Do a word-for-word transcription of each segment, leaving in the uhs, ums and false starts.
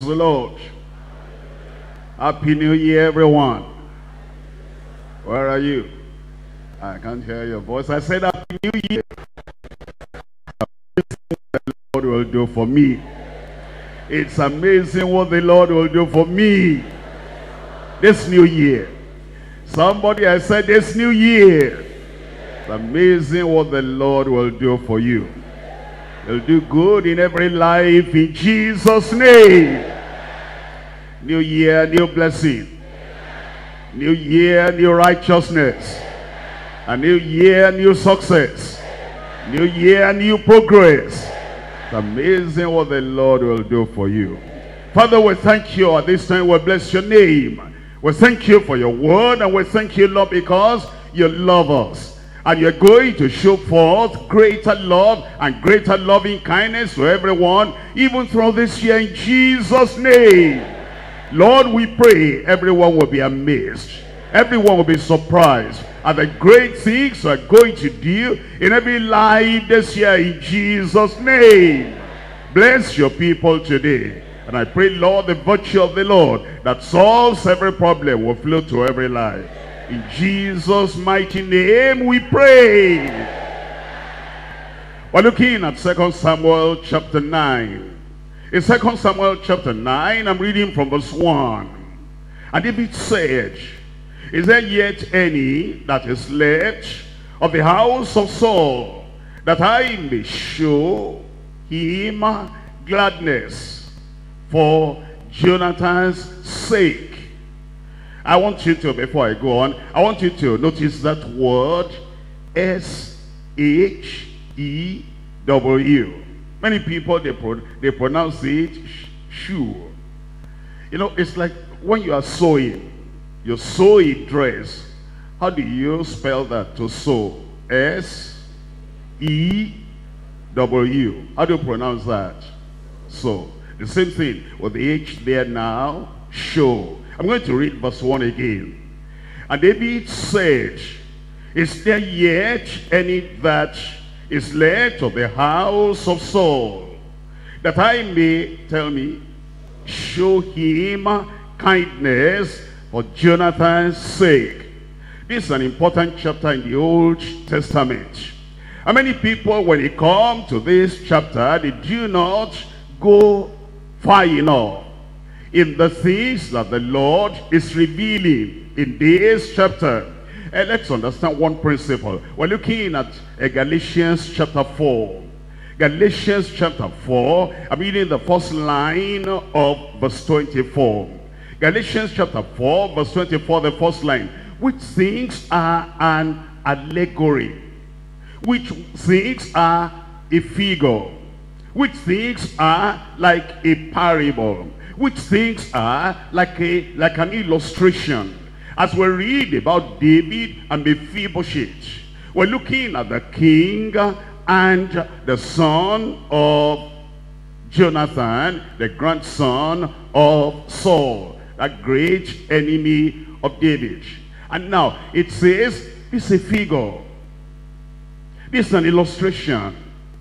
the Lord. Happy New Year, everyone. Where are you? I can't hear your voice. I said Happy New Year. The Lord will do for me. It's amazing what the Lord will do for me this new year. Somebody, I said this new year. It's amazing what the Lord will do for you. He'll do good in every life in Jesus' name. New year, new blessing. New year, new righteousness. A new year, new success. New year, new progress. It's amazing what the Lord will do for you. Father, we thank you at this time. We bless your name. We thank you for your word, and we thank you, Lord, because you love us. And you're going to show forth greater love and greater loving kindness to everyone, even throughout this year, in Jesus' name. Lord, we pray everyone will be amazed. Everyone will be surprised at the great things you are going to do in every life this year, in Jesus' name. Bless your people today. And I pray, Lord, the virtue of the Lord that solves every problem will flow to every life. In Jesus' mighty name we pray. We're looking at Second Samuel chapter nine. In Second Samuel chapter nine, I'm reading from verse one. And David said, is there yet any that is left of the house of Saul, that I may show him gladness for Jonathan's sake? I want you to, before I go on, I want you to notice that word S H E W. Many people, they, pro they pronounce it shoe. You know, it's like when you are sewing. You sew a dress. How do you spell that, to sew? S E W. How do you pronounce that? So, the same thing with the H there now, show. I'm going to read verse one again. And David said, is there yet any that is left of the house of Saul, that I may, tell me, show him kindness for Jonathan's sake? This is an important chapter in the Old Testament. How many people, when they come to this chapter, they do not go far enough in the things that the Lord is revealing in this chapter? And let's understand one principle. We're looking at uh, Galatians chapter four. Galatians chapter four, I'm reading the first line of verse twenty-four. Galatians chapter four, verse twenty-four, the first line. Which things are an allegory? Which things are a figure? Which things are like a parable? Which things are like a like an illustration? As we read about David and Mephibosheth, we're looking at the king and the son of Jonathan, the grandson of Saul, that great enemy of David. And now it says this is a figure, this is an illustration,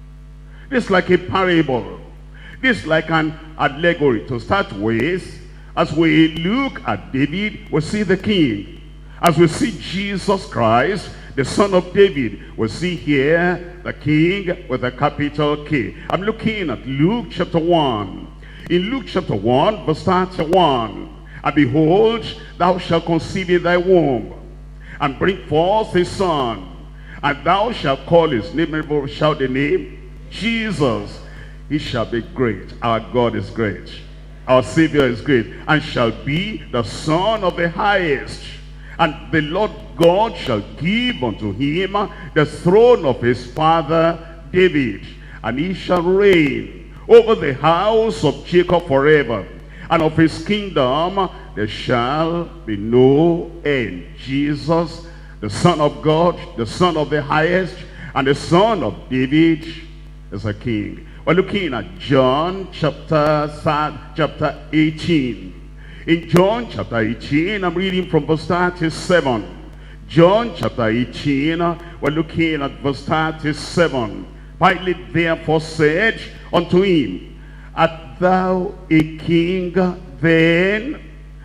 this is like a parable, this is like an allegory. To start with, as we look at David, we see the king. As we see Jesus Christ, the son of David, we see here the king with a capital K. I'm looking at Luke chapter one. In Luke chapter one, verse thirty-one. And behold, thou shalt conceive in thy womb, and bring forth a son, and thou shalt call his name, shout the name, Jesus. He shall be great. Our God is great. Our Savior is great, and shall be the Son of the Highest. And the Lord God shall give unto him the throne of his father David, and he shall reign over the house of Jacob forever, and of his kingdom there shall be no end. Jesus, the Son of God, the Son of the Highest, and the Son of David, is a king. We're looking at John chapter, chapter eighteen. In John chapter eighteen, I'm reading from verse thirty-seven. John chapter eighteen, we're looking at verse thirty-seven. Pilate therefore said unto him, Art thou a king then?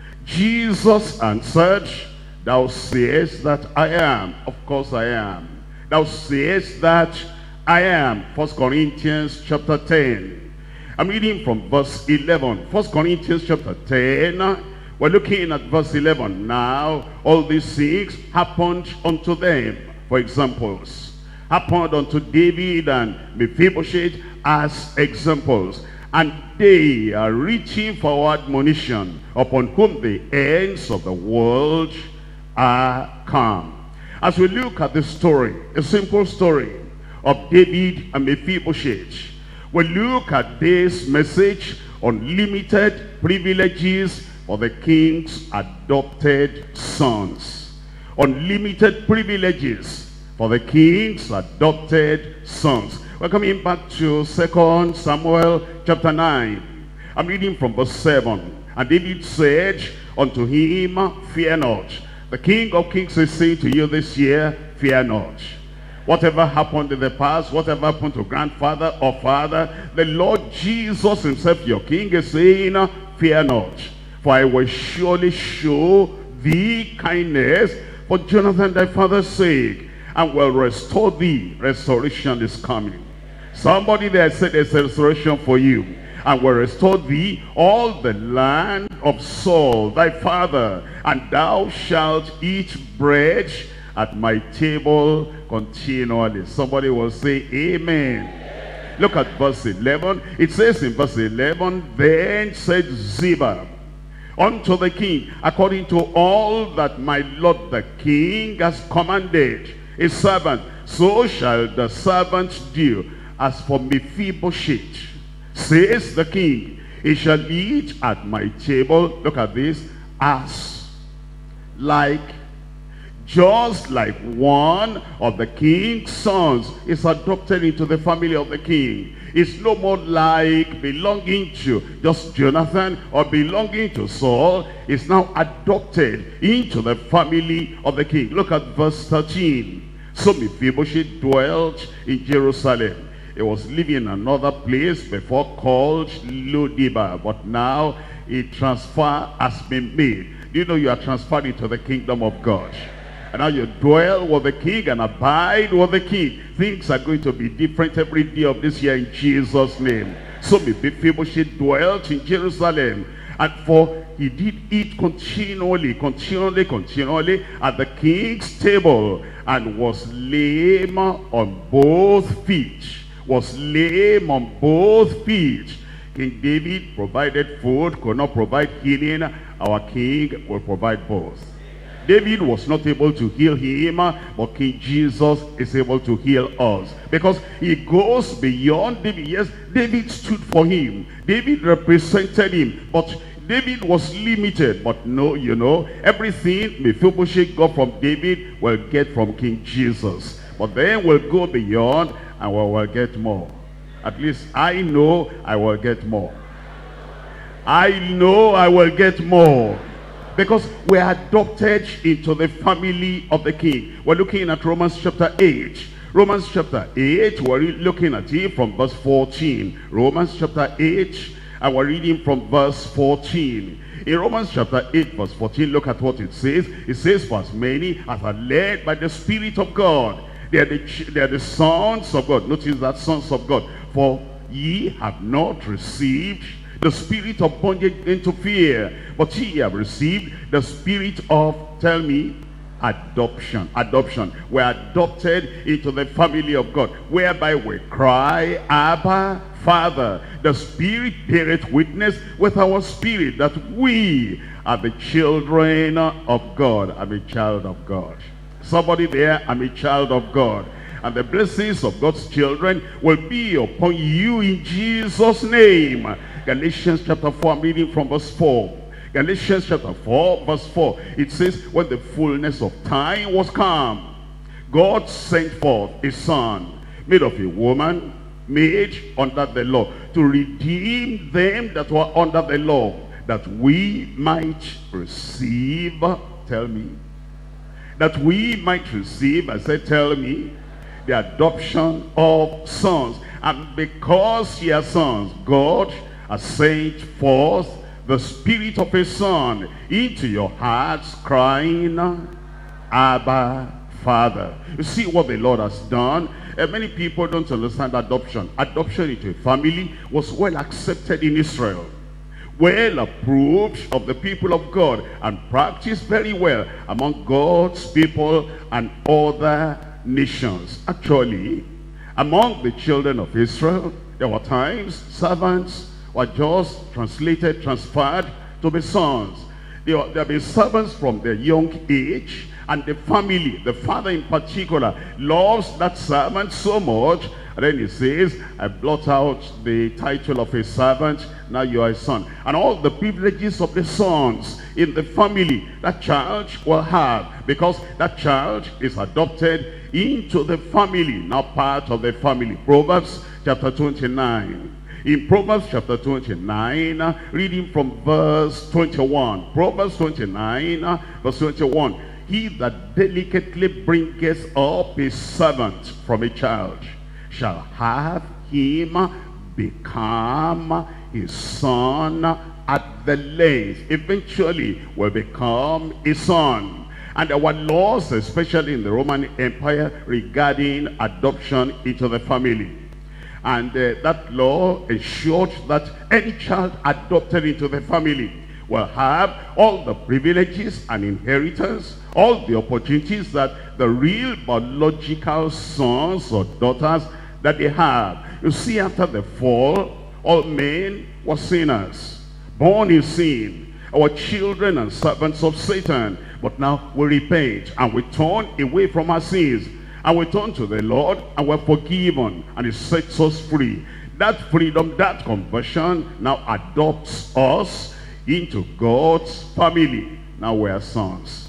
Jesus answered, thou sayest that I am. Of course I am. Thou sayest that I am. First Corinthians chapter ten. I'm reading from verse eleven. First Corinthians chapter ten. We're looking at verse eleven. Now all these things happened unto them, for examples. Happened unto David and Mephibosheth as examples. And they are reaching for our admonition, upon whom the ends of the world are come. As we look at the story, a simple story of David and Mephibosheth, we look at this message, unlimited privileges for the king's adopted sons. Unlimited privileges for the king's adopted sons. We're coming back to Second Samuel chapter nine. I'm reading from verse seven. And David said unto him, fear not. The King of Kings is saying to you this year, fear not. Whatever happened in the past, whatever happened to grandfather or father, the Lord Jesus himself, your King, is saying, fear not. For I will surely show thee kindness for Jonathan thy father's sake, and will restore thee. Restoration is coming. Somebody there said there's a restoration for you. And will restore thee all the land of Saul thy father, and thou shalt eat bread at my table continually. Somebody will say amen. Look at verse eleven. It says in verse eleven, then said Ziba unto the king, according to all that my lord the king has commanded his servant, so shall the servant do. As for Mephibosheth, says the king, he shall eat at my table, look at this, as like, just like one of the king's sons is adopted into the family of the king. It's no more like belonging to just Jonathan or belonging to Saul. It's now adopted into the family of the king. Look at verse thirteen. So Mephibosheth dwelt in Jerusalem. He was living in another place before called Lo-debar, but now a transfer has been made. Do you know you are transferred into the kingdom of God? And now you dwell with the king and abide with the king. Things are going to be different every day of this year in Jesus' name. So Mephibosheth dwelt in Jerusalem, and for he did eat continually, continually, continually at the king's table, and was lame on both feet. Was lame on both feet. King David provided food, could not provide healing. Our king will provide both. David was not able to heal him, but King Jesus is able to heal us, because he goes beyond David. Yes, David stood for him. David represented him, but David was limited. But no, you know, everything Mephibosheth got from David will get from King Jesus. But then we'll go beyond and we will get more. At least I know I will get more. I know I will get more. Because we are adopted into the family of the king. We're looking at Romans chapter eight. Romans chapter eight, we're looking at it from verse fourteen. Romans chapter eight, and we're reading from verse fourteen. In Romans chapter eight, verse fourteen, look at what it says. It says, for as many as are led by the Spirit of God, they are the, they are the sons of God. Notice that, sons of God. For ye have not received the spirit of bondage into fear, but ye have received the spirit of, tell me, adoption. Adoption. We're adopted into the family of God, whereby we cry, Abba, Father. The Spirit beareth witness with our spirit that we are the children of God. I'm a child of God. Somebody there, I'm a child of God. And the blessings of God's children will be upon you in Jesus' name. Galatians chapter four, I'm reading from verse four. Galatians chapter four, verse four. It says, when the fullness of time was come, God sent forth a son, made of a woman, made under the law, to redeem them that were under the law, that we might receive, tell me, that we might receive, I said, tell me, the adoption of sons. And because ye are sons, God has sent forth the Spirit of His Son into your hearts, crying, Abba, Father. You see what the Lord has done? Uh, many people don't understand adoption. Adoption into a family was well accepted in Israel, well approved of the people of God, and practiced very well among God's people and other nations. Actually, among the children of Israel, there were times servants were just translated, transferred to be sons. There were, there were servants from their young age, and the family, the father in particular, loves that servant so much. And then he says, I blot out the title of a servant, now you are a son. And all the privileges of the sons in the family, that child will have, because that child is adopted into the family, now part of the family. Proverbs chapter twenty-nine. In Proverbs chapter twenty-nine, reading from verse twenty-one. Proverbs twenty-nine, verse twenty-one. He that delicately bringeth up his servant from a child shall have him become his son at the length. Eventually will become a son. And there were laws, especially in the Roman Empire, regarding adoption into the family. And uh, that law ensured that any child adopted into the family will have all the privileges and inheritance, all the opportunities that the real biological sons or daughters that they have. You see, after the fall, all men were sinners, born in sin, our children and servants of Satan. But now we repent and we turn away from our sins, and we turn to the Lord, and we're forgiven, and He sets us free. That freedom, that conversion now adopts us into God's family. Now we're sons.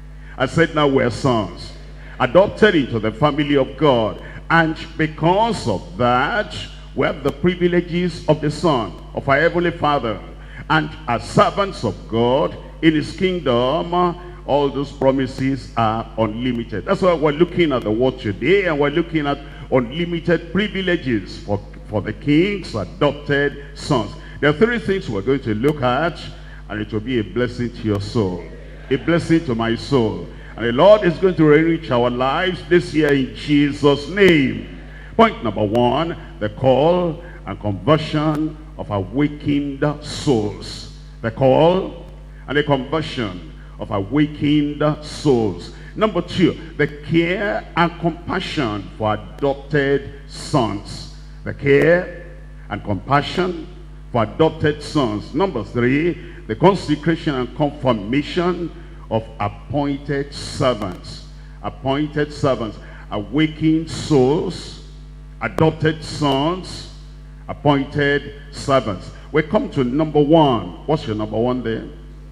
I said now we're sons, adopted into the family of God. And because of that, we have the privileges of the Son, of our Heavenly Father. And as servants of God in His kingdom, all those promises are unlimited. That's why we're looking at the word today, and we're looking at unlimited privileges for, for the king's adopted sons. There are three things we're going to look at, and it will be a blessing to your soul, a blessing to my soul. And the Lord is going to enrich our lives this year in Jesus' name. Point number one, the call and conversion of awakened souls. The call and the conversion of awakened souls. Number two, the care and compassion for adopted sons. The care and compassion for adopted sons. Number three, the consecration and confirmation of appointed servants. Appointed servants. Awakened souls, adopted sons, appointed servants. We come to number one. What's your number one there?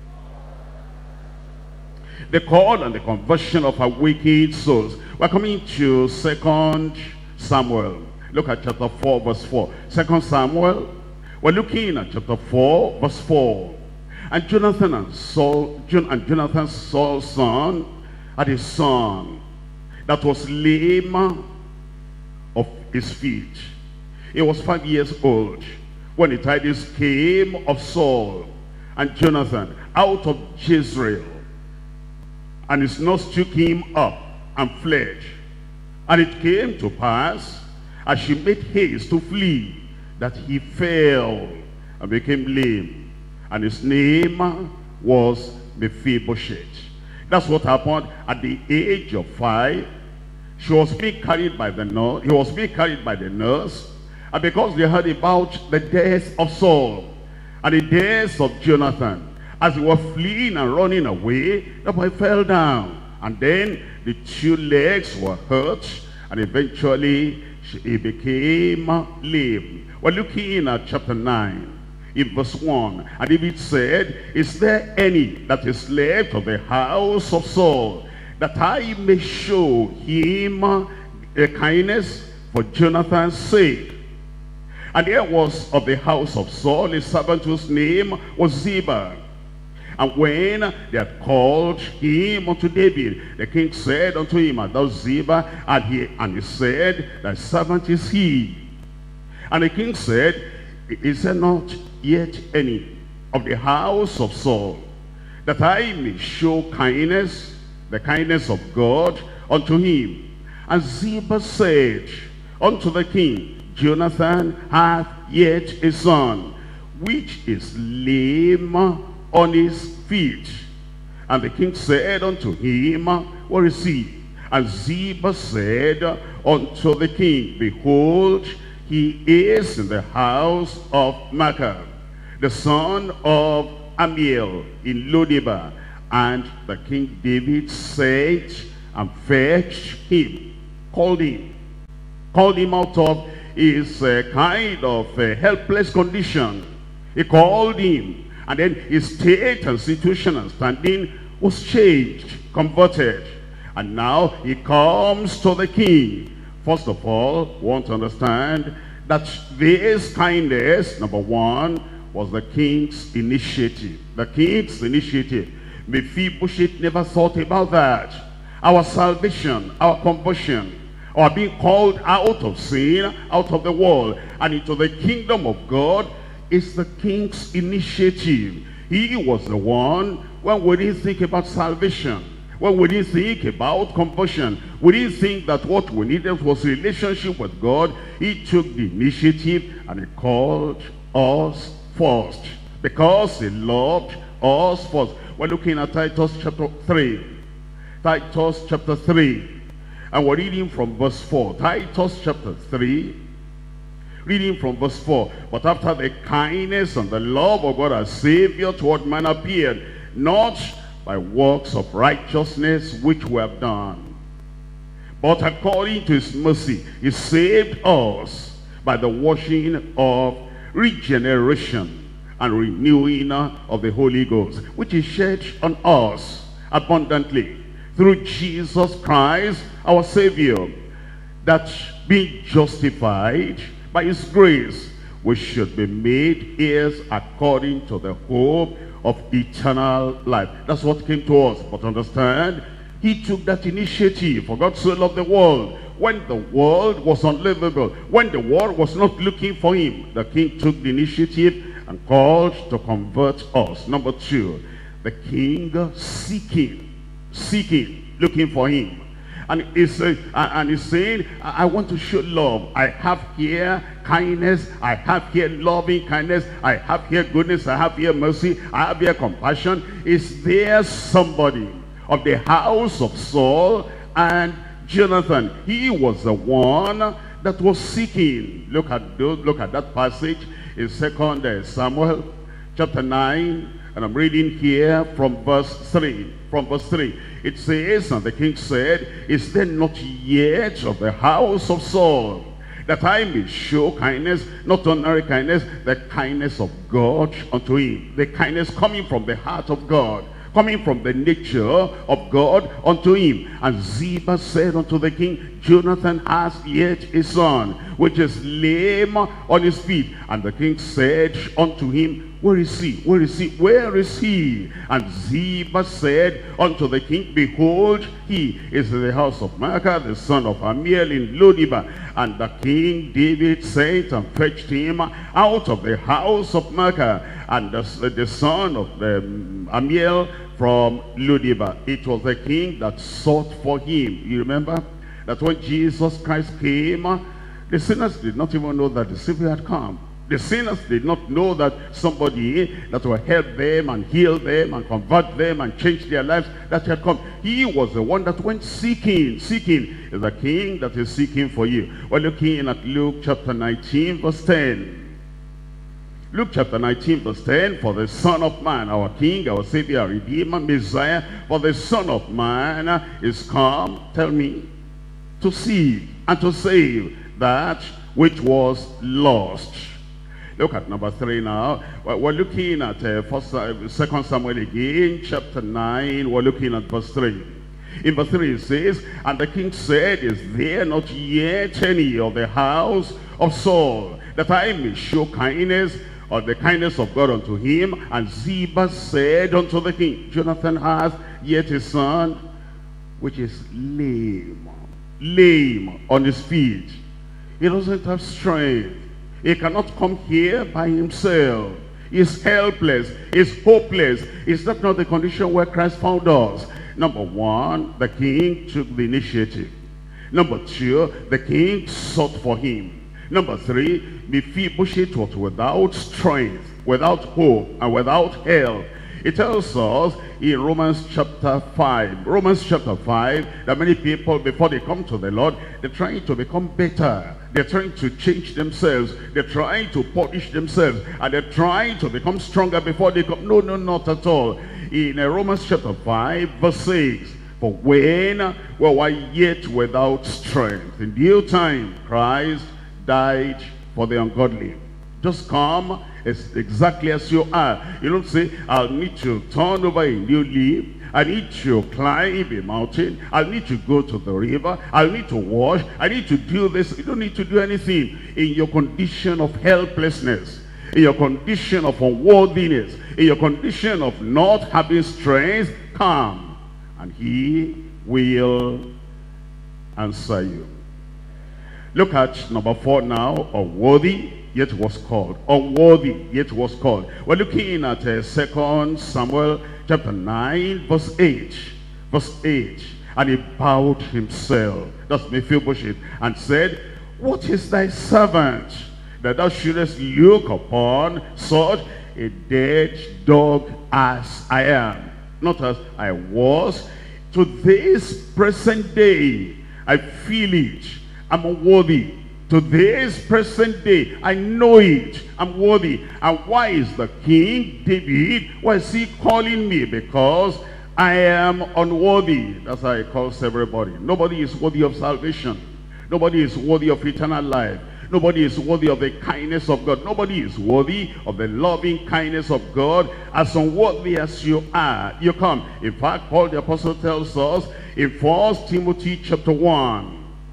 The call and the conversion of awakened souls. We're coming to Second Samuel. Look at chapter four, verse four. Second Samuel. We're looking at chapter four, verse four. And Jonathan and Saul, and Jonathan Saul's son, had a son that was lame of his feet. He was five years old when the tidings came of Saul and Jonathan out of Jezreel. And his nurse took him up and fled. And it came to pass, as she made haste to flee, that he fell and became lame. And his name was Mephibosheth. That's what happened at the age of five. She was being carried by the nurse. He was being carried by the nurse. And because they heard about the death of Saul and the death of Jonathan, as they were fleeing and running away, the boy fell down. And then the two legs were hurt, and eventually he became lame. We're looking at chapter nine. In verse one, and David said, is there any that is left of the house of Saul, that I may show him a kindness for Jonathan's sake? And there was of the house of Saul a servant whose name was Ziba. And when they had called him unto David, the king said unto him, art thou Ziba? And he, and he said, thy servant is he. And the king said, is there not yet any of the house of Saul, that I may show kindness, the kindness of God unto him. And Ziba said unto the king, Jonathan hath yet a son, which is lame on his feet. And the king said unto him, where is he? And Ziba said unto the king, behold, he is in the house of Machir, the son of Amiel, in Lodebar. And the king David sent and fetched him, called him, called him out of his uh, kind of uh, helpless condition. He called him, and then his state and situation and standing was changed, converted. And now he comes to the king. First of all, want to understand that this kindness, number one, was the king's initiative. The king's initiative. Mephibosheth never thought about that. Our salvation, our conversion, our being called out of sin, out of the world, and into the kingdom of God is the king's initiative. He was the one when we didn't think about salvation, when we didn't think about conversion, we didn't think that what we needed was a relationship with God. He took the initiative and he called us first, because he loved us first. We're looking at Titus chapter three. Titus chapter three. And we're reading from verse four. Titus chapter three. Reading from verse four. But after the kindness and the love of God our Savior toward man appeared, not by works of righteousness which we have done, but according to his mercy, he saved us by the washing of regeneration and renewing of the Holy Ghost, which is shed on us abundantly through Jesus Christ our Savior, that being justified by his grace, we should be made heirs according to the hope of eternal life. That's what came to us. But understand, he took that initiative. For God so loved the world, when the world was unlivable, when the world was not looking for him, the king took the initiative and called to convert us. Number two, the king seeking, seeking, looking for him. And he's, uh, and he's saying, I want to show love. I have here kindness. I have here loving kindness. I have here goodness. I have here mercy. I have here compassion. Is there somebody of the house of Saul and Jonathan? He was the one that was seeking. Look at those, look at that passage in Second Samuel chapter nine, and I'm reading here from verse three. From verse three, it says, and the king said, is there not yet of the house of Saul, that I may show kindness, not ordinary kindness, the kindness of God unto him, the kindness coming from the heart of God, coming from the nature of God unto him. And Ziba said unto the king, Jonathan has yet a son, which is lame on his feet. And the king said unto him, where is he? Where is he? Where is he? And Ziba said unto the king, behold, he is in the house of Machir, the son of Amiel, in Lodebar. And the king David sent and fetched him out of the house of Machir, and the, the son of the, um, Amiel from Lodebar. It was the king that sought for him. You remember that when Jesus Christ came, the sinners did not even know that the Savior had come. The sinners did not know that somebody that will help them and heal them and convert them and change their lives, that had come. He was the one that went seeking. Seeking is the king that is seeking for you. We're looking at Luke chapter nineteen verse ten. Luke chapter nineteen verse ten, for the Son of Man, our King, our Savior, our Redeemer, Messiah, for the Son of Man is come, tell me, to seek and to save that which was lost. Look at number three now. We're looking at uh, first, uh, Second Samuel again, chapter nine. We're looking at verse three. In verse three it says, and the king said, is there not yet any of the house of Saul, that I may show kindness, or the kindness of God unto him? And Ziba said unto the king, Jonathan has yet a son, which is lame, lame on his feet. He doesn't have strength. He cannot come here by himself. Is helpless, is hopeless. Is that not the condition where Christ found us? Number one, the king took the initiative. Number two, the king sought for him. Number three, Mephibosheth was without strength, without hope, and without help. It tells us in Romans chapter five, Romans chapter five, that many people, before they come to the Lord, they're trying to become better. They're trying to change themselves. They're trying to polish themselves. And they're trying to become stronger before they come. No, no, not at all. In uh, Romans chapter five, verse six, for when we were yet without strength, in due time, Christ died for the ungodly. Just come as exactly as you are. You don't say, I'll need to turn over a new leaf. I need to climb a mountain. I need to go to the river. I need to wash. I need to do this. You don't need to do anything. In your condition of helplessness, in your condition of unworthiness, in your condition of not having strength, come, and he will answer you. Look at number four now. Unworthy, yet was called. Unworthy, yet was called. We're looking at uh, Second Samuel chapter nine, verse eight. Verse eight. And he bowed himself, that's Mephibosheth, and said, what is thy servant, that thou shouldest look upon such a dead dog as I am? Not as I was. To this present day, I feel it. I'm unworthy. To this present day, I know it. I'm worthy. And why is the king, David, why is he calling me? Because I am unworthy. That's how he calls everybody. Nobody is worthy of salvation. Nobody is worthy of eternal life. Nobody is worthy of the kindness of God. Nobody is worthy of the loving kindness of God. As unworthy as you are, you come. In fact, Paul the apostle tells us in First Timothy chapter one.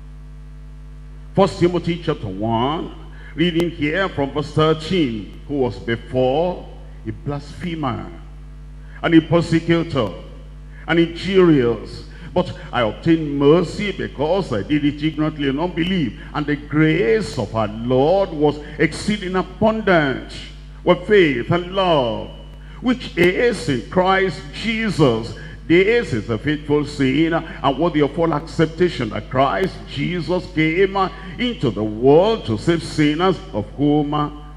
First Timothy chapter one, reading here from verse thirteen, who was before a blasphemer, and a persecutor, and injurious. But I obtained mercy because I did it ignorantly in unbelief. And the grace of our Lord was exceeding abundant with faith and love, which is in Christ Jesus. This is a faithful saying and worthy of all acceptation, that Christ Jesus came into the world to save sinners, of whom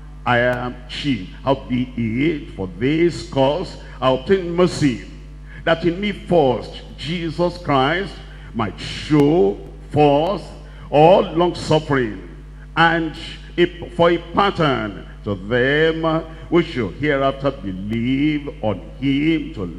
I am chief. Howbeit, for this cause I obtained mercy, that in me first Jesus Christ might show forth all long-suffering, and a, for a pattern to them which shall hereafter believe on him to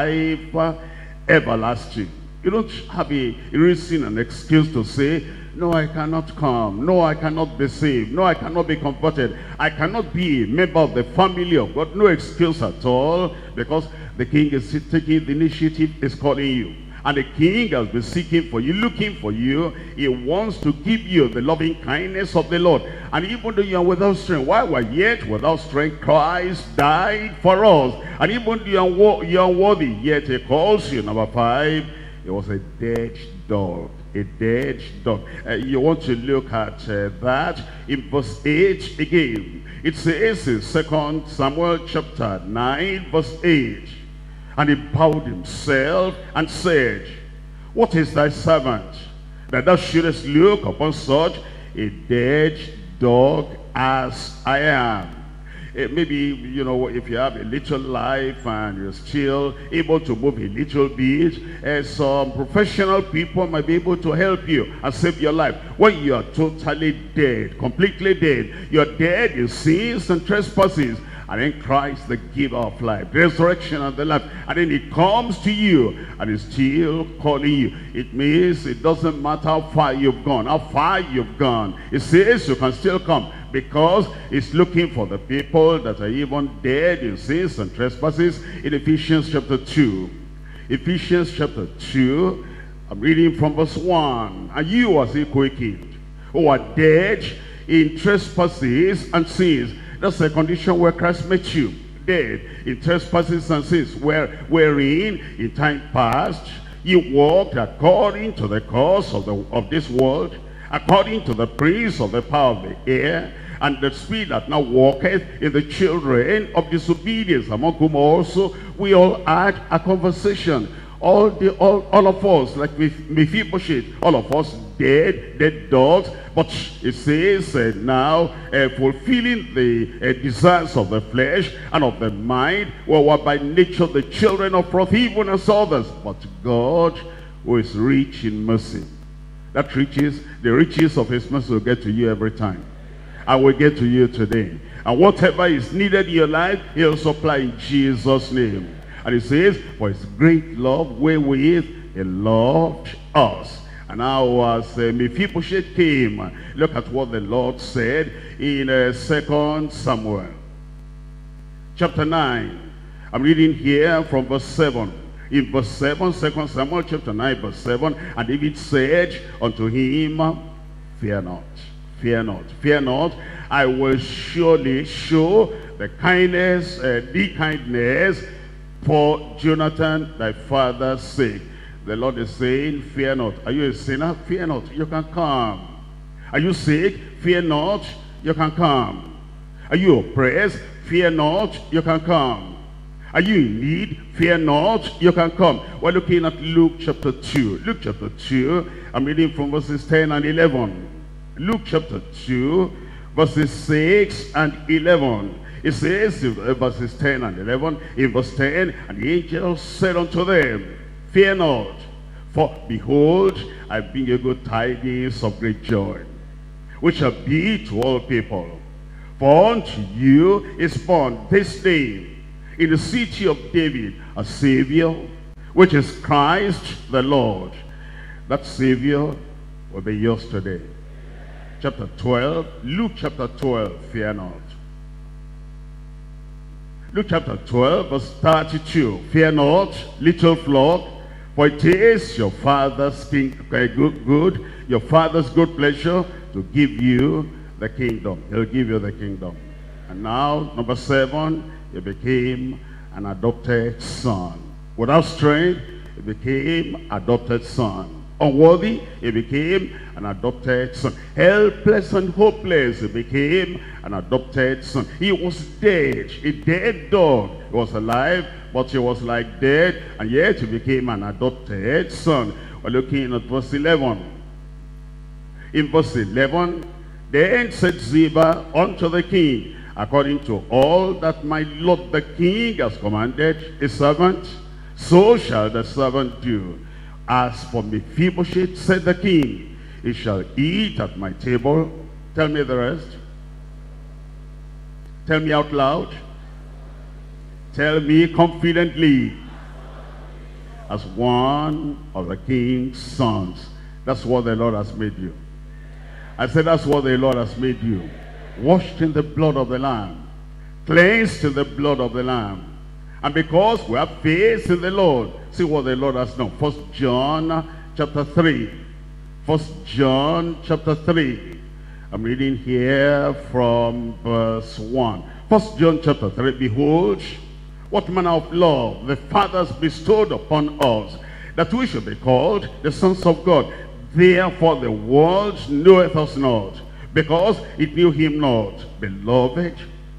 life everlasting. You don't have a reason, an excuse to say, no, I cannot come. No, I cannot be saved. No, I cannot be converted. I cannot be a member of the family of God. No excuse at all, because the king is taking the initiative, is calling you. And the king has been seeking for you, looking for you. He wants to give you the loving kindness of the Lord. And even though you are without strength, while we're yet without strength, Christ died for us. And even though you are, you are worthy, yet he calls you. Number five, it was a dead dog. A dead dog. Uh, you want to look at uh, that in verse eight again. It says in Second Samuel chapter nine, verse eight. And he bowed himself and said, what is thy servant, that thou shouldest look upon such a dead dog as I am? Uh, maybe, you know, if you have a little life and you're still able to move a little bit, uh, some professional people might be able to help you and save your life. When you are totally dead, completely dead, you're dead in sins and trespasses, and then Christ, the giver of life, the resurrection and the life, and then he comes to you and is still calling you. It means it doesn't matter how far you've gone, how far you've gone. It says you can still come, because it's looking for the people that are even dead in sins and trespasses. In Ephesians chapter two, Ephesians chapter two, I'm reading from verse one. And you as he quickened, who are dead in trespasses and sins. That's the condition where Christ met you, dead in trespasses and sins, where wherein in time past you walked according to the course of the of this world, according to the prince of the power of the air, And the spirit that now walketh in the children of disobedience, among whom also we all had a conversation. All the all, all of us, like Mephibosheth, all of us dead, dead dogs. But it says uh, now, uh, fulfilling the uh, desires of the flesh and of the mind, we were by nature the children of wrath, even as others. But God, who is rich in mercy, that riches, the riches of his mercy will get to you every time. I will get to you today. And whatever is needed in your life, he'll supply in Jesus' name. And it says, for his great love wherewith he loved us. And now as uh, Mephibosheth came, look at what the Lord said in uh, Second Samuel chapter nine. I'm reading here from verse seven. In verse seven, Second Samuel chapter nine, verse seven, and David said unto him, fear not, fear not, fear not, I will surely show the kindness, uh, the kindness for Jonathan thy father's sake. The Lord is saying, fear not. Are you a sinner? Fear not, you can come. Are you sick? Fear not, you can come. Are you oppressed? Fear not, you can come. Are you in need? Fear not, you can come. We're looking at Luke chapter two. Luke chapter two, I'm reading from verses ten and eleven. Luke chapter two, verses six and eleven. It says, in verses ten and eleven, in verse ten, and the angel said unto them, fear not, for behold, I bring you good tidings of great joy, which shall be to all people. For unto you is born this day in the city of David a Savior, which is Christ the Lord. That Savior will be yours today. Chapter twelve, Luke chapter twelve, fear not. Luke chapter twelve, verse thirty-two. Fear not, little flock, for it is your Father's king, good, good, your Father's good pleasure to give you the kingdom. He'll give you the kingdom. And now, number seven, he became an adopted son. Without strength, he became adopted son. Unworthy, he became an adopted son. Helpless and hopeless, he became an adopted son. He was dead, a dead dog. He was alive, but he was like dead, and yet he became an adopted son. We're looking at verse eleven. In verse eleven, then said Ziba unto the king, according to all that my lord the king has commanded his servant, so shall the servant do. As for Mephibosheth, said the king, he shall eat at my table. Tell me the rest. Tell me out loud. Tell me confidently. As one of the king's sons. That's what the Lord has made you. I said that's what the Lord has made you. Washed in the blood of the Lamb. Cleansed in the blood of the Lamb. And because we have faith in the Lord, see what the Lord has done. First John chapter three. First John chapter three. I'm reading here from verse one. First John chapter three. Behold, what manner of love the Father has bestowed upon us, that we should be called the sons of God. Therefore the world knoweth us not, because it knew him not. Beloved,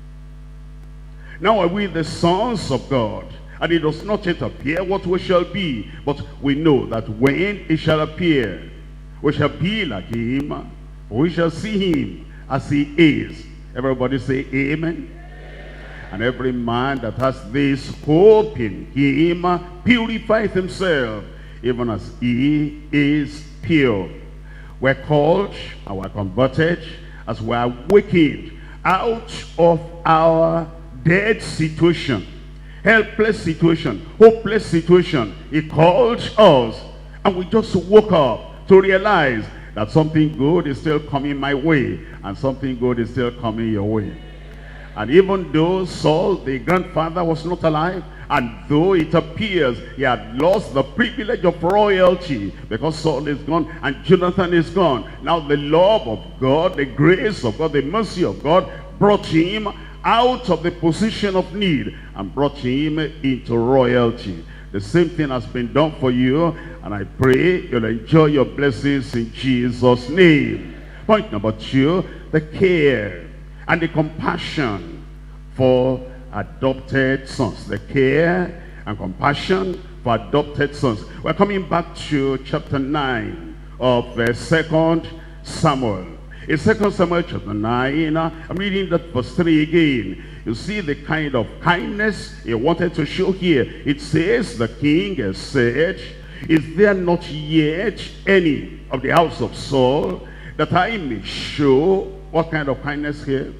now are we the sons of God, and it does not yet appear what we shall be, but we know that when it shall appear, we shall be like him, for we shall see him as he is. Everybody say amen. And every man that has this hope in him purifieth himself, even as he is pure. We're called and we're converted as we are awakened out of our dead situation, helpless situation, hopeless situation. He called us, and we just woke up to realize that something good is still coming my way, and something good is still coming your way. And even though Saul, the grandfather, was not alive, and though it appears he had lost the privilege of royalty, because Saul is gone and Jonathan is gone, now the love of God, the grace of God, the mercy of God brought him out of the position of need and brought him into royalty. The same thing has been done for you, and I pray you'll enjoy your blessings in Jesus' name. Point number two, the care and the compassion for adopted sons. The care and compassion for adopted sons. We're coming back to chapter nine of uh, Second Samuel. In Second Samuel chapter nine, uh, I'm reading that verse three again. You see the kind of kindness he wanted to show here. It says, the king has said, is there not yet any of the house of Saul, that I may show? What kind of kindness here?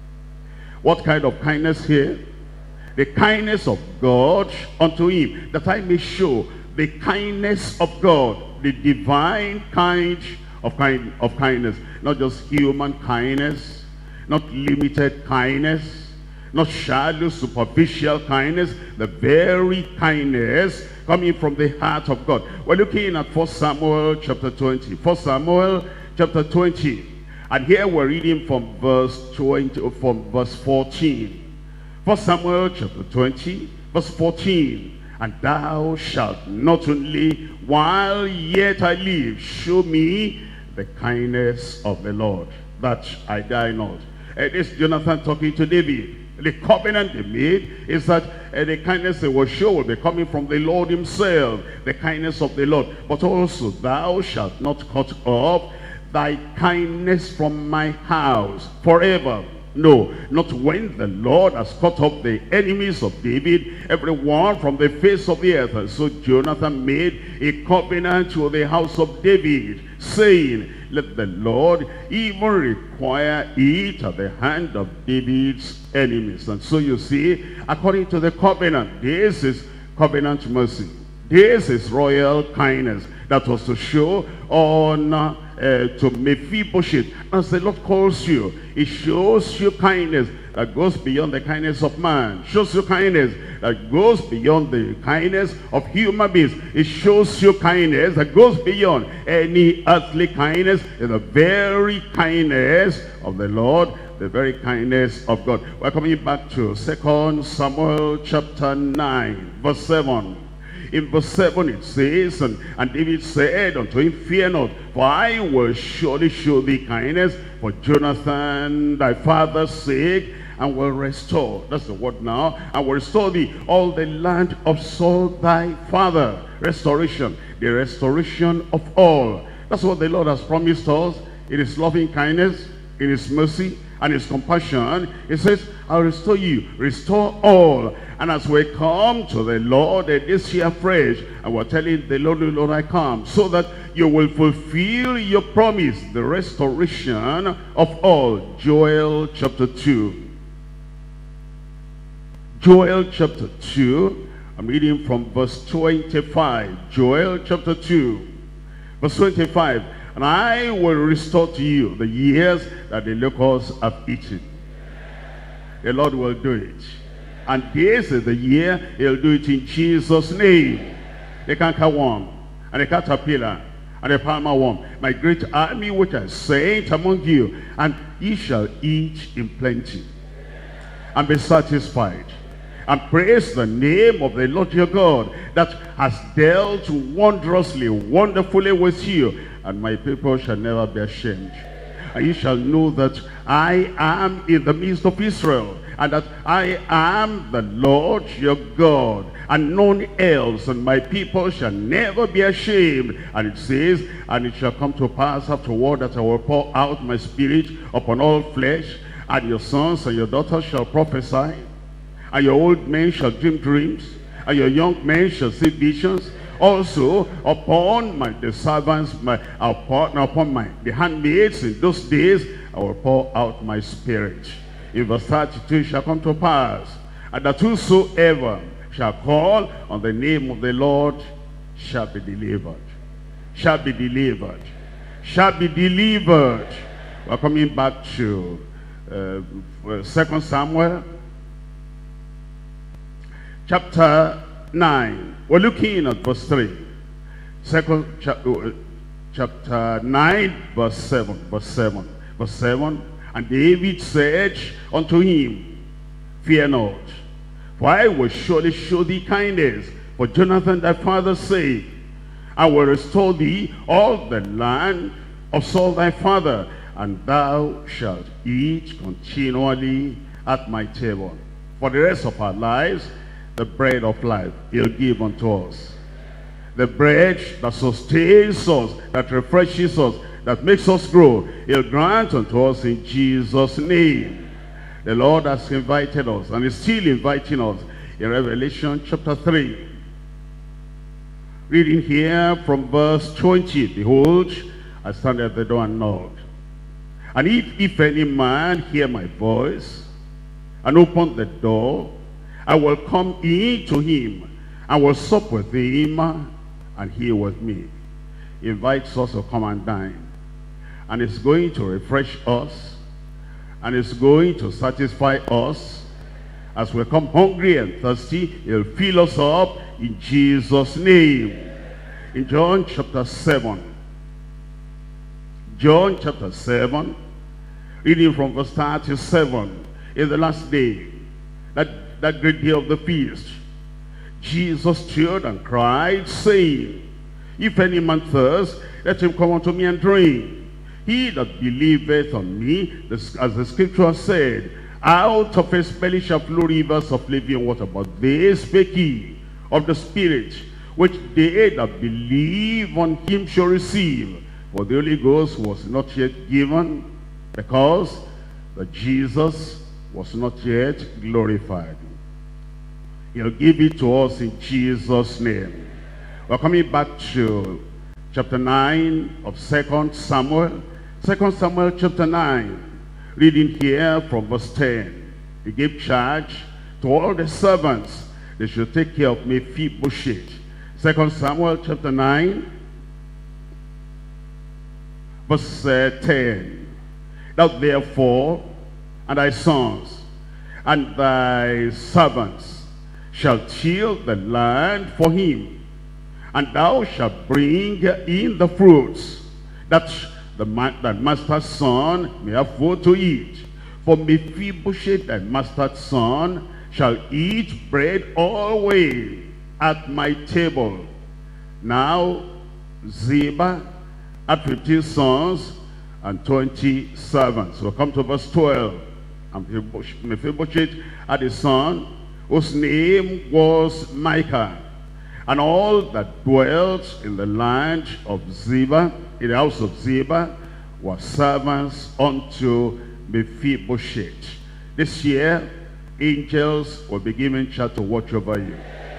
What kind of kindness here? The kindness of God unto him, that I may show the kindness of God, the divine kind of kind of kindness, not just human kindness, not limited kindness, not shallow, superficial kindness, the very kindness coming from the heart of God. We're looking at First Samuel chapter twenty. First Samuel chapter twenty. And here we're reading from verse twenty, from verse fourteen. First Samuel chapter twenty, verse fourteen. And thou shalt not only while yet I live show me the kindness of the Lord, that I die not. And this is Jonathan talking to David. The covenant they made is that uh, the kindness they will show will be coming from the Lord himself, the kindness of the Lord. But also, thou shalt not cut off thy kindness from my house forever. No, not when the Lord has cut off the enemies of David, everyone from the face of the earth. And so Jonathan made a covenant with the house of David, saying, let the Lord even require it at the hand of David's enemies. And so you see, according to the covenant, this is covenant mercy. This is royal kindness that was to show on uh, uh, to Mephibosheth. As the Lord calls you, it shows you kindness that goes beyond the kindness of man. Shows you kindness that goes beyond the kindness of human beings. It shows you kindness that goes beyond any earthly kindness, in the very kindness of the Lord, the very kindness of God. We're coming back to Second Samuel chapter nine, verse seven. In verse seven it says, and, and David said unto him, fear not, for I will surely show thee kindness for Jonathan thy father's sake, and will restore, that's the word now, and will restore thee all the land of Saul thy father. Restoration, the restoration of all. That's what the Lord has promised us in his loving kindness, in his mercy, and his compassion. He says, I'll restore you, restore all. And as we come to the Lord this year fresh, and we're telling the Lord, the Lord, I come, so that you will fulfill your promise, the restoration of all. Joel chapter two. Joel chapter two, I'm reading from verse twenty-five. Joel chapter two, verse twenty-five. And I will restore to you the years that the locusts have eaten. The Lord will do it. And this is the year he'll do it in Jesus' name. The cankerworm, and the caterpillar, and the palmer worm, my great army which I sent among you, and ye shall eat in plenty, and be satisfied, and praise the name of the Lord your God, that has dealt wondrously, wonderfully with you, and my people shall never be ashamed. And you shall know that I am in the midst of Israel, and that I am the Lord your God, and none else, and my people shall never be ashamed. And it says, and it shall come to pass afterward that I will pour out my spirit upon all flesh, and your sons and your daughters shall prophesy, and your old men shall dream dreams, and your young men shall see visions. Also upon my the servants, my upon, upon my the handmaids in those days, I will pour out my spirit. In verse thirty-two, it shall come to pass, and that whosoever shall call on the name of the Lord shall be delivered. Shall be delivered. Shall be delivered. We're coming back to uh, Second Samuel chapter nine. We're looking at verse three. Second chapter, chapter nine, verse seven. Verse seven. Verse seven. And David said unto him, fear not, for I will surely show thee kindness for Jonathan thy father's sake. I will restore thee all the land of Saul thy father, and thou shalt eat continually at my table. For the rest of our lives, the bread of life he'll give unto us. The bread that sustains us, that refreshes us, that makes us grow, he'll grant unto us in Jesus' name. The Lord has invited us, and is still inviting us in Revelation chapter three. Reading here from verse twenty. Behold, I stand at the door and knock. And if, if any man hear my voice, and open the door, I will come in to him, and will sup with him, and he with me. He invites us to come and dine. And it's going to refresh us, and it's going to satisfy us. As we come hungry and thirsty, he'll fill us up in Jesus' name. In John chapter seven. John chapter seven, reading from verse thirty-seven. In the last day, that, that great day of the feast, Jesus stood and cried, saying, if any man thirst, let him come unto me and drink. He that believeth on me, as the scripture said, out of his belly shall flow rivers of living water. But this spake he of the Spirit, which they that believe on him shall receive. For the Holy Ghost was not yet given, because that Jesus was not yet glorified. He'll give it to us in Jesus' name. We're coming back to chapter nine of Second Samuel. Second Samuel chapter nine. Reading here from verse ten. He gave charge to all the servants. They should take care of Mephibosheth. Second Samuel chapter nine. Verse uh, ten. Thou therefore and thy sons and thy servants shall till the land for him, and thou shalt bring in the fruits, that the ma that master's son may have food to eat. For Mephibosheth, thy master's son, shall eat bread always at my table. Now Ziba had fifteen sons and twenty servants. So come to verse twelve. And Mephibosheth had a son whose name was Micah. And all that dwelt in the land of Ziba, in the house of Ziba, were servants unto Mephibosheth. This year, angels will be given charge to watch over you.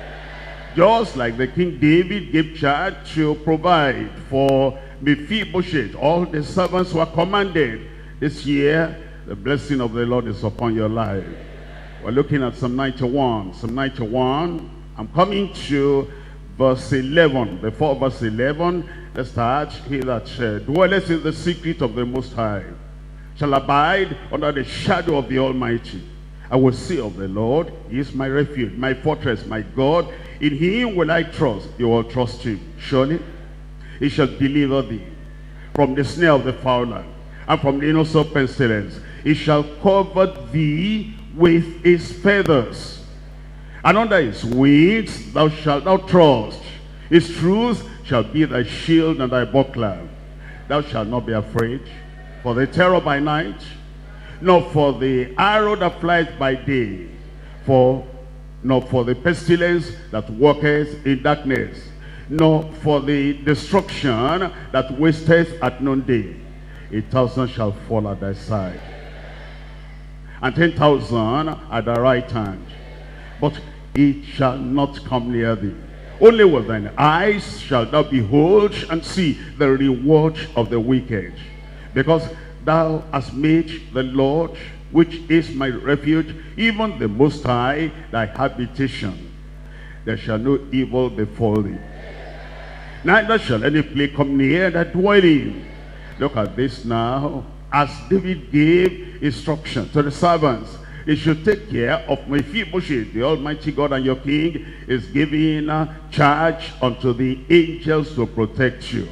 Just like the King David gave charge to provide for Mephibosheth, all the servants were commanded. This year, the blessing of the Lord is upon your life. We're looking at Psalm ninety-one. Psalm ninety-one. I'm coming to verse eleven. Before verse eleven, let's start. He that uh, dwelleth in the secret of the Most High shall abide under the shadow of the Almighty. I will say of the Lord, he is my refuge, my fortress, my God. In him will I trust. You will trust him. Surely he shall deliver thee from the snare of the fowler, and from the innocent pestilence. He shall cover thee with his feathers, and under his wings thou shalt thou trust. His truth shall be thy shield and thy buckler. Thou shalt not be afraid for the terror by night, nor for the arrow that flies by day, for nor for the pestilence that walketh in darkness, nor for the destruction that wasteth at noonday. A thousand shall fall at thy side, and ten thousand at thy right hand, but it shall not come near thee. Only with thine eyes shalt thou behold and see the reward of the wicked. Because thou hast made the Lord, which is my refuge, even the Most High, thy habitation. There shall no evil befall thee, neither shall any plague come near thy dwelling. Look at this now. As David gave instruction to the servants, they should take care of Mephibosheth. The Almighty God and your King is giving uh, charge unto the angels to protect you.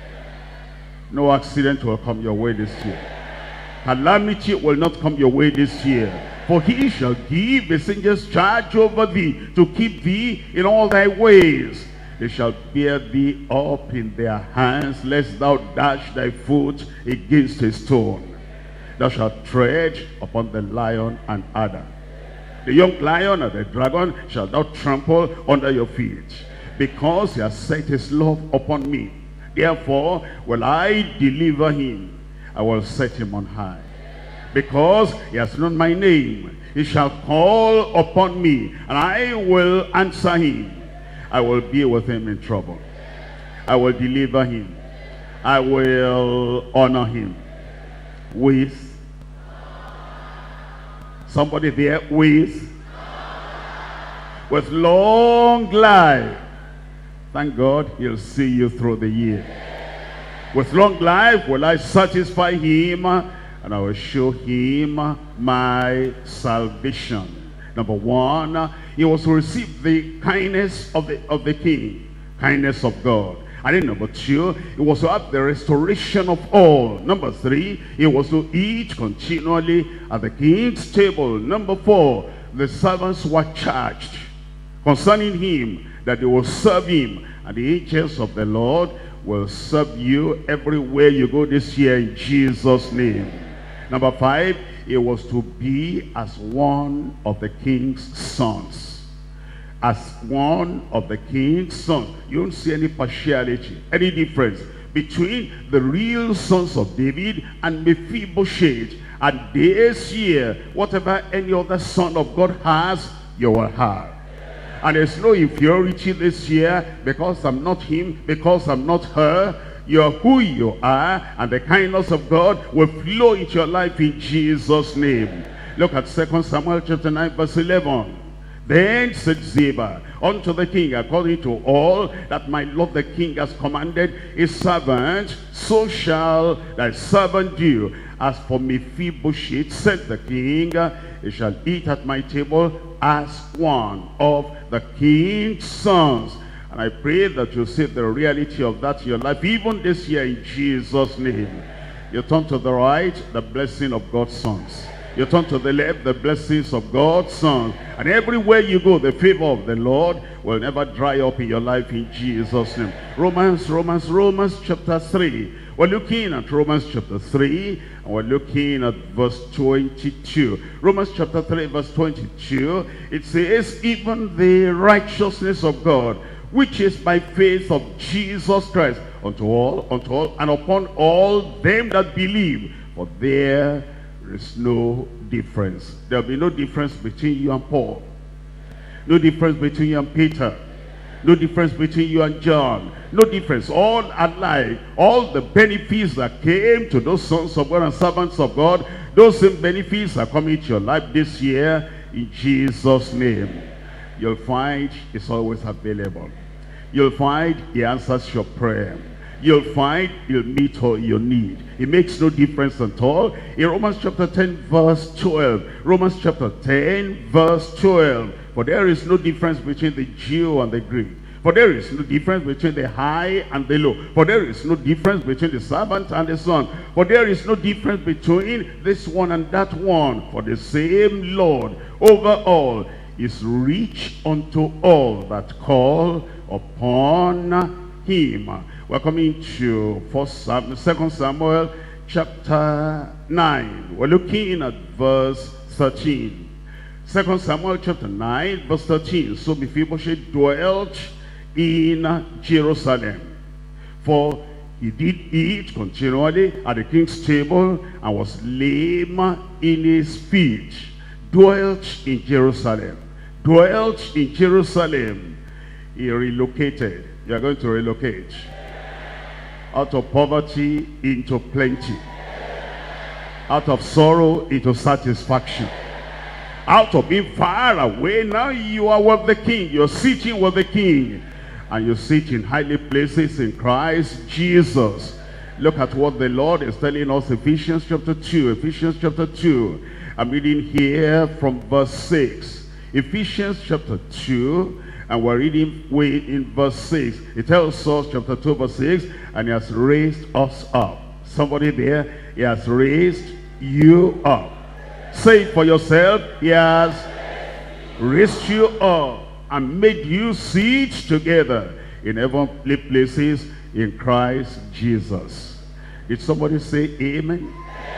No accident will come your way this year. Calamity will not come your way this year. For he shall give his angels charge over thee, to keep thee in all thy ways. They shall bear thee up in their hands, lest thou dash thy foot against a stone. Thou shalt tread upon the lion and adder. The young lion and the dragon shall thou trample under your feet, because he has set his love upon me. Therefore will I deliver him. I will set him on high. Because he has known my name, he shall call upon me, and I will answer him. I will be with him in trouble. I will deliver him. I will honor him with somebody there with with long life. Thank God he'll see you through the year. With long life will I satisfy him, and I will show him my salvation. Number one, he was to receive the kindness of the of the king, kindness of God. And then number two, he was to have the restoration of all. Number three, he was to eat continually at the king's table. Number four, the servants were charged concerning him that they will serve him, and the angels of the Lord will serve you everywhere you go this year in Jesus' name. Number five, it was to be as one of the king's sons. As one of the king's sons. You don't see any partiality, any difference between the real sons of David and Mephibosheth. And this year, whatever any other son of God has, you will have. And there's no inferiority this year, because I'm not him, because I'm not her. You're who you are, and the kindness of God will flow into your life in Jesus' name. Look at Second Samuel chapter nine verse eleven. Then said Ziba unto the king, according to all that my lord the king has commanded his servant, so shall thy servant do. As for Mephibosheth, said the king, he shall eat at my table as one of the king's sons. And I pray that you see the reality of that in your life, even this year in Jesus' name. You turn to the right, the blessing of God's sons. You turn to the left, the blessings of God's sons. And everywhere you go, the favor of the Lord will never dry up in your life in Jesus' name. Romans, Romans, Romans chapter three. We're looking at Romans chapter three, and we're looking at verse twenty-two. Romans chapter three, verse twenty-two. It says, even the righteousness of God, which is by faith of Jesus Christ, unto all, unto all, and upon all them that believe. For there is no difference. There will be no difference between you and Paul. No difference between you and Peter. No difference between you and John. No difference. All alike. All the benefits that came to those sons of God and servants of God, those same benefits are coming to your life this year in Jesus' name. You'll find it's always available. You'll find he answers your prayer. You'll find he'll meet all your need. It makes no difference at all. In Romans chapter ten verse twelve. Romans chapter ten verse twelve. For there is no difference between the Jew and the Greek. For there is no difference between the high and the low. For there is no difference between the servant and the son. For there is no difference between this one and that one. For the same Lord over all is rich unto all that call upon him. We're coming to First Samuel, Second Samuel chapter nine. We're looking at verse thirteen. Second Samuel chapter nine, verse thirteen. So Mephibosheth dwelt in Jerusalem, for he did eat continually at the king's table, and was lame in his feet. Dwelt in Jerusalem. Dwelt in Jerusalem. He relocated. You are going to relocate. Out of poverty into plenty. Out of sorrow into satisfaction. Out of being far away, now you are with the king. You're sitting with the king. And you sit in highly places in Christ Jesus. Look at what the Lord is telling us. Ephesians chapter two. Ephesians chapter two. I'm reading here from verse six. Ephesians chapter two. And we're reading way in verse six. It tells us, chapter two, verse six, and he has raised us up. Somebody there, he has raised you up. Say it for yourself. He has raised you up and made you sit together in heavenly places in Christ Jesus. Did somebody say amen?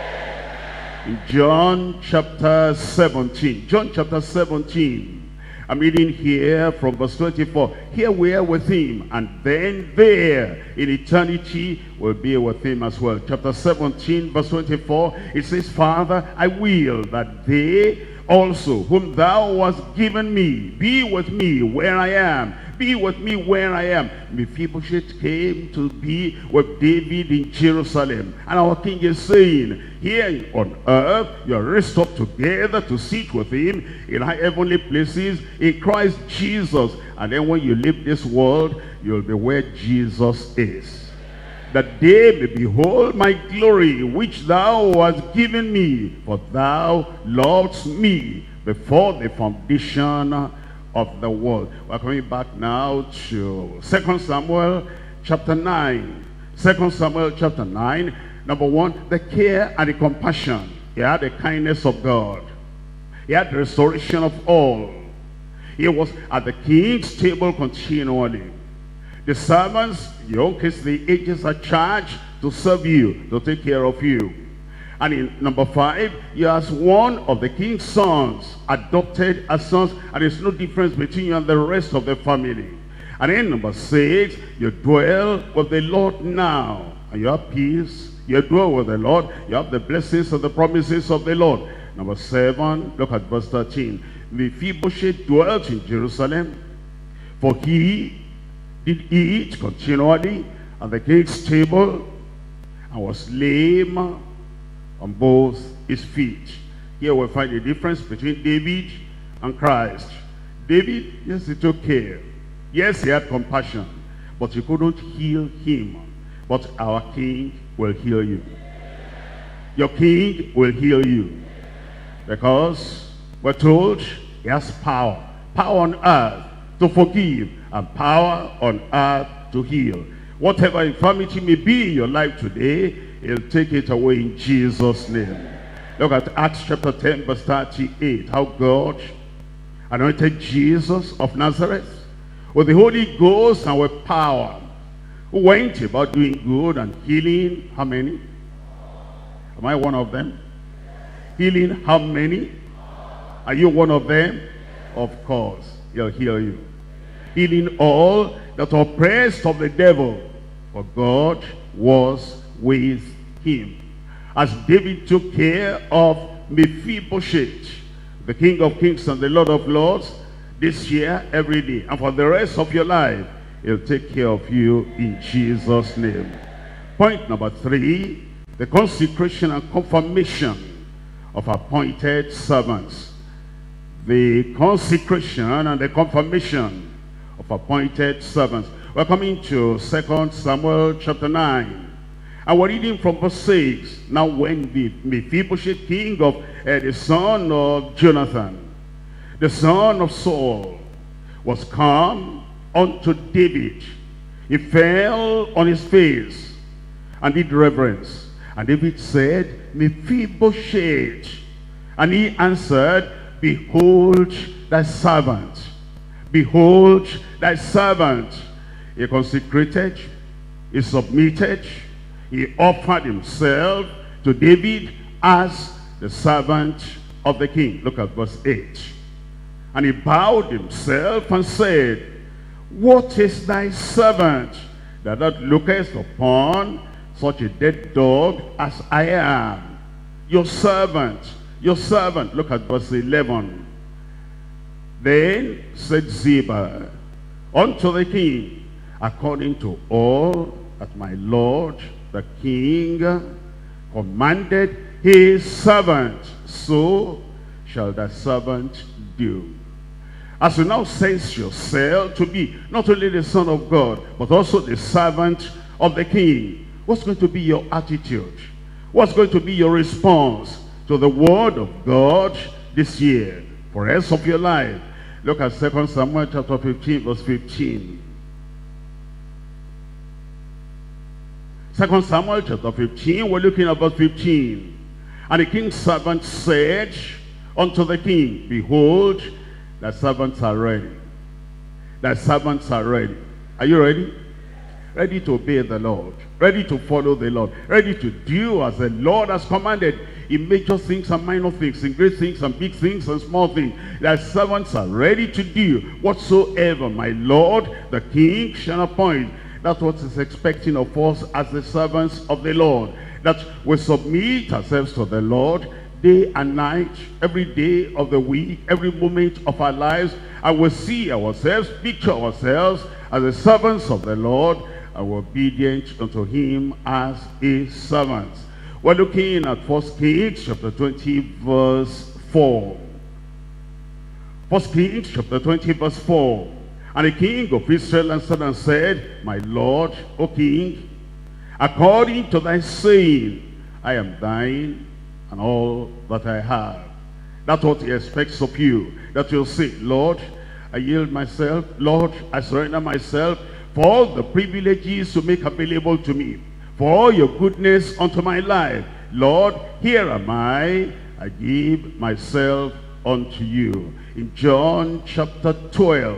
In John chapter seventeen, John chapter seventeen, I'm reading here from verse twenty-four. Here we are with him, and then there in eternity will be with him as well. Chapter seventeen, verse twenty-four, it says, Father, I will that they also, whom thou hast given me, be with me where I am. Be with me where I am. Mephibosheth came to be with David in Jerusalem. And our king is saying, here on earth, you are raised up together to sit with him in high heavenly places in Christ Jesus. And then when you leave this world, you'll be where Jesus is. That they may behold my glory, which thou hast given me. For thou loved me before the foundation of the world. We're coming back now to Second Samuel chapter nine. Second Samuel chapter nine. Number one, the care and the compassion. He had the kindness of God. He had the restoration of all. He was at the king's table continually. The servants, young kids, the ages are charged to serve you, to take care of you. And in number five, you as one of the king's sons, adopted as sons, and there's no difference between you and the rest of the family. And in number six, you dwell with the Lord now, and you have peace. You dwell with the Lord, you have the blessings and the promises of the Lord. Number seven, look at verse thirteen. Mephibosheth dwelt in Jerusalem, for he did eat continually at the king's table, and was lame on both his feet. Here we find the difference between David and Christ. David, yes, he took care. Yes, he had compassion, but he couldn't heal him. But our king will heal you. Your king will heal you. Because we're told he has power. Power on earth to forgive, and power on earth to heal. Whatever infirmity may be in your life today, he'll take it away in Jesus' name. Look at Acts chapter ten, verse thirty-eight. How God anointed Jesus of Nazareth with the Holy Ghost and with power, who went about doing good and healing. How many? Am I one of them? Healing how many? Are you one of them? Of course, he'll heal you. Healing all that are oppressed of the devil, for God was with him. As David took care of Mephibosheth, the King of Kings and the Lord of Lords, this year, every day, and for the rest of your life, he'll take care of you in Jesus' name. Point number three, the consecration and confirmation of appointed servants. The consecration and the confirmation of appointed servants. We're coming to Second Samuel chapter nine. And we're reading from verse six. Now when the Mephibosheth, king of uh, the son of Jonathan, the son of Saul, was come unto David, he fell on his face and did reverence. And David said, Mephibosheth. And he answered, Behold thy servant. Behold thy servant. He consecrated, he submitted, he offered himself to David as the servant of the king. Look at verse eight. And he bowed himself and said, What is thy servant, that thou lookest upon such a dead dog as I am? Your servant, your servant. Look at verse eleven. Then said Ziba unto the king, according to all that my lord the king commanded his servant, so shall thy servant do. As you now sense yourself to be not only the son of God, but also the servant of the king, what's going to be your attitude? What's going to be your response to the word of God this year, for the rest of your life? Look at Second Samuel chapter fifteen, verse fifteen. Second Samuel chapter fifteen, we're looking at verse fifteen. And the king's servant said unto the king, Behold, thy servants are ready. Thy servants are ready. Are you ready? Ready to obey the Lord, ready to follow the Lord, ready to do as the Lord has commanded, in major things and minor things, in great things and big things and small things. Their servants are ready to do whatsoever my Lord the King shall appoint. That's what he's expecting of us as the servants of the Lord, that we submit ourselves to the Lord day and night, every day of the week, every moment of our lives, and we see ourselves, picture ourselves as the servants of the Lord, and we're obedient unto him as his servants. We're looking at First Kings chapter twenty verse four. First Kings chapter twenty verse four. And the king of Israel answered and said, My Lord, O king, according to thy saying, I am thine and all that I have. That's what he expects of you. That you'll say, Lord, I yield myself. Lord, I surrender myself for all the privileges you make available to me, for all your goodness unto my life. Lord, here am I. I give myself unto you. In John chapter twelve.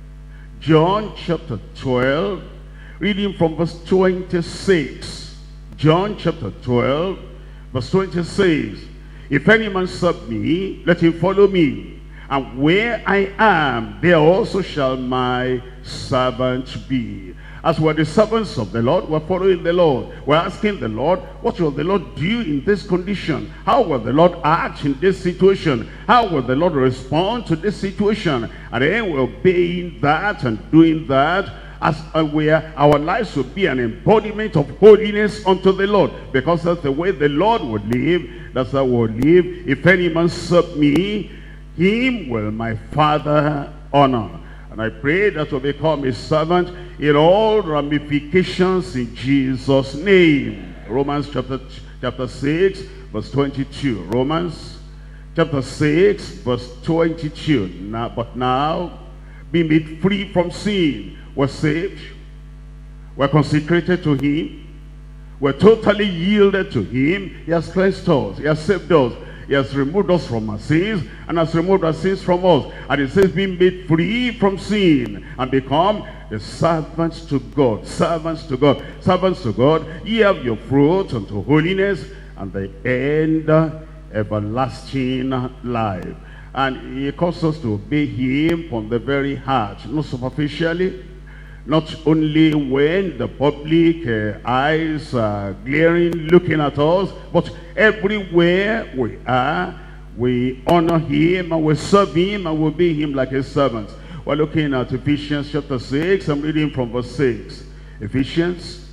John chapter twelve, reading from verse twenty-six. John chapter twelve, verse twenty-six. If any man serve me, let him follow me. And where I am, there also shall my servant be. As we're the servants of the Lord, we're following the Lord. We're asking the Lord, what will the Lord do in this condition? How will the Lord act in this situation? How will the Lord respond to this situation? And then we're obeying that and doing that, as uh, where our lives will be an embodiment of holiness unto the Lord. Because that's the way the Lord would live. That's how we'll live. If any man serve me, him will my Father honor. And I pray that will become a servant in all ramifications in Jesus' name. Romans chapter, chapter six, verse twenty-two. Romans chapter six, verse twenty-two. Now, but now, be made free from sin. We're saved. We're consecrated to him. We're totally yielded to him. He has cleansed us. He has saved us. He has removed us from our sins and has removed our sins from us. And it says, being made free from sin and become the servants to God. Servants to God. Servants to God. Ye have your fruit unto holiness, and the end everlasting life. And he calls us to obey him from the very heart, not superficially, not only when the public uh, eyes are glaring, looking at us, but everywhere we are, we honor him and we serve him and we obey him like his servants. We're looking at Ephesians chapter six. I'm reading from verse six. Ephesians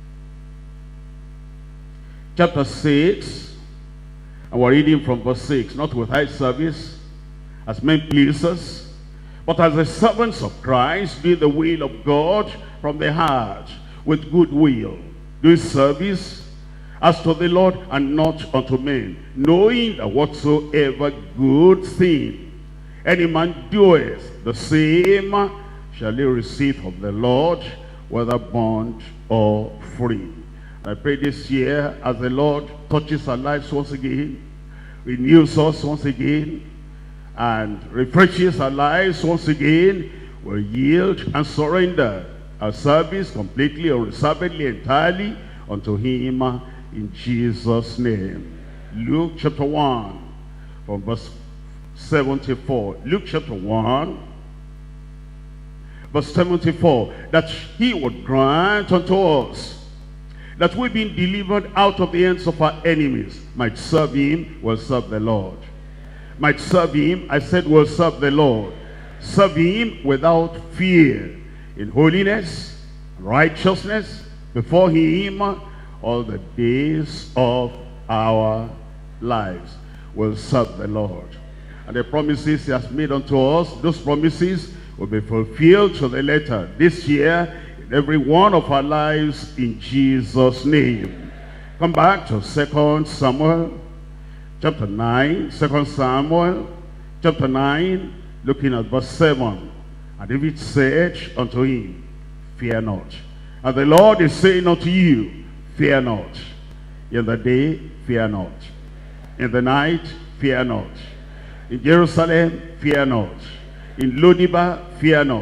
chapter six, and we're reading from verse six. Not with eye service, as men pleasers, but as the servants of Christ, do the will of God from the heart, with good will, doing service as to the Lord and not unto men, knowing that whatsoever good thing any man doeth, the same shall he receive of the Lord, whether bond or free. I pray this year, as the Lord touches our lives once again, renews us once again, and refreshes our lives once again, we'll yield and surrender our service completely or reservedly, entirely unto him in Jesus' name. Luke chapter one, from verse seventy-four. Luke chapter one, verse seventy-four. That he would grant unto us, that we, being delivered out of the hands of our enemies, might serve him, will serve the Lord. Might serve him, I said, will serve the Lord. Serve him without fear, in holiness, righteousness, before him all the days of our lives. Will serve the Lord. And the promises he has made unto us, those promises will be fulfilled to the letter this year in every one of our lives in Jesus' name. Come back to Second Samuel chapter nine, Second Samuel chapter nine, looking at verse seven. And David said unto him, fear not. And the Lord is saying unto you, fear not. In the day, fear not. In the night, fear not. In Jerusalem, fear not. In Lodibar, fear not.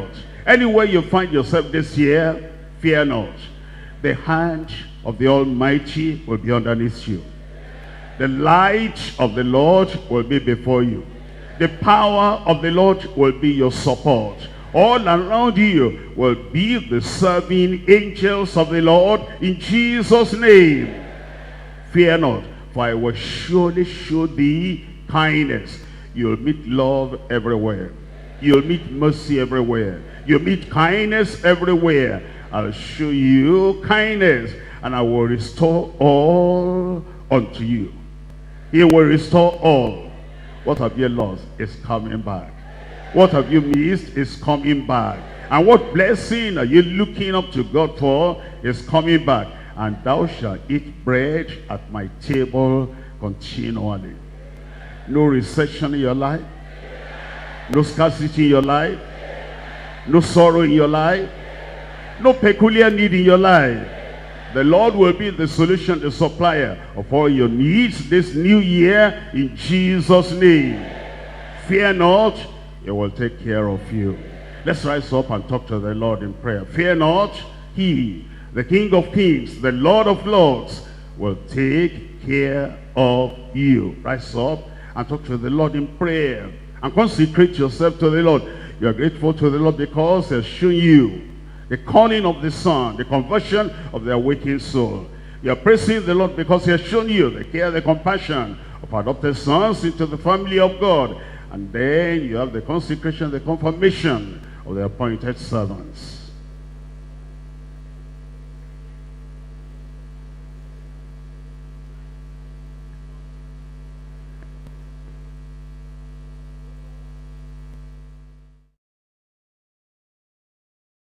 Anywhere you find yourself this year, fear not. The hand of the Almighty will be underneath you. The light of the Lord will be before you. The power of the Lord will be your support. All around you will be the serving angels of the Lord in Jesus' name. Fear not, for I will surely show thee kindness. You'll meet love everywhere. You'll meet mercy everywhere. You'll meet kindness everywhere. I'll show you kindness, and I will restore all unto you. He will restore all. What have you lost is coming back. What have you missed is coming back. And what blessing are you looking up to God for is coming back. And thou shalt eat bread at my table continually. No recession in your life. No scarcity in your life. No sorrow in your life. No peculiar need in your life. The Lord will be the solution, the supplier of all your needs this new year in Jesus' name. Fear not, He will take care of you. Let's rise up and talk to the Lord in prayer. Fear not, He, the King of Kings, the Lord of Lords, will take care of you. Rise up and talk to the Lord in prayer. And consecrate yourself to the Lord. You are grateful to the Lord because He has shown you the calling of the Son, the conversion of the awakened soul. You are praising the Lord because He has shown you the care, the compassion of adopted sons into the family of God. And then you have the consecration, the confirmation of the appointed servants.